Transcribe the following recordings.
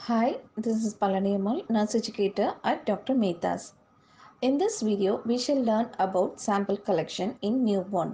Hi, this is Palaniyamal, nurse educator at Dr. Mehta's. In this video, we shall learn about sample collection in newborn.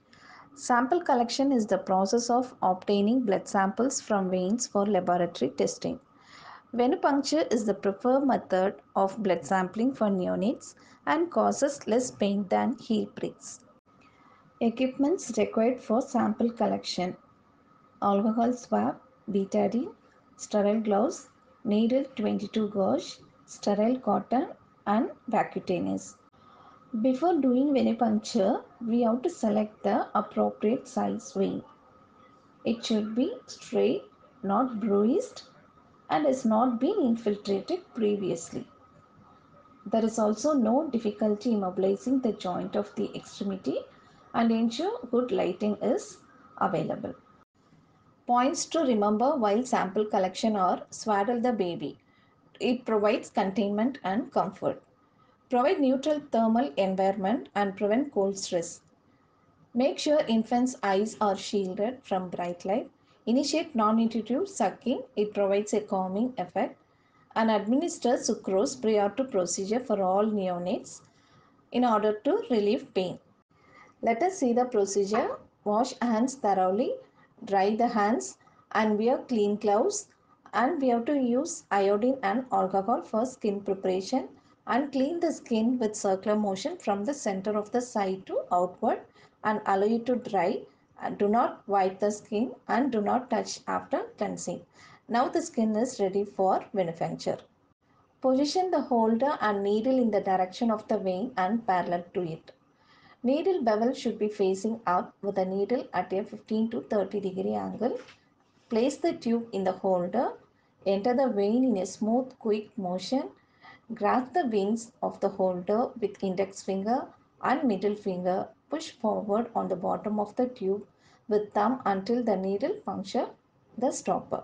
Sample collection is the process of obtaining blood samples from veins for laboratory testing. Venipuncture is the preferred method of blood sampling for neonates and causes less pain than heel pricks. Equipments required for sample collection: alcohol swab, betadine, sterile gloves, needle 22 gauge, sterile cotton, and vacutainase. Before doing venipuncture, we have to select the appropriate size vein. It should be straight, not bruised, and has not been infiltrated previously. There is also no difficulty immobilizing the joint of the extremity and ensure good lighting is available. Points to remember while sample collection are: swaddle the baby. It provides containment and comfort. Provide neutral thermal environment and prevent cold stress. Make sure infants' eyes are shielded from bright light. Initiate non-intuitive sucking. It provides a calming effect. And administer sucrose prior to procedure for all neonates in order to relieve pain. Let us see the procedure. Wash hands thoroughly, dry the hands, and wear clean gloves. And we have to use iodine and alcohol for skin preparation, and clean the skin with circular motion from the center of the side to outward and allow it to dry. And do not wipe the skin and do not touch after cleansing. Now the skin is ready for venipuncture. Position the holder and needle in the direction of the vein and parallel to it. Needle bevel should be facing up with the needle at a 15 to 30-degree angle. Place the tube in the holder. Enter the vein in a smooth, quick motion. Grasp the wings of the holder with index finger and middle finger. Push forward on the bottom of the tube with thumb until the needle puncture the stopper.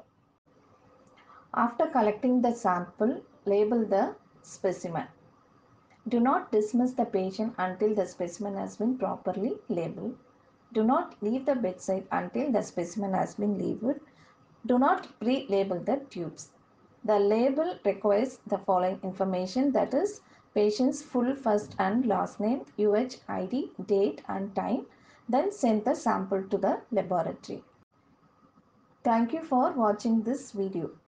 After collecting the sample, label the specimen. Do not dismiss the patient until the specimen has been properly labeled. Do not leave the bedside until the specimen has been labeled. Do not pre-label the tubes. The label requires the following information, that is patient's full first and last name, UHID, date and time. Then send the sample to the laboratory. Thank you for watching this video.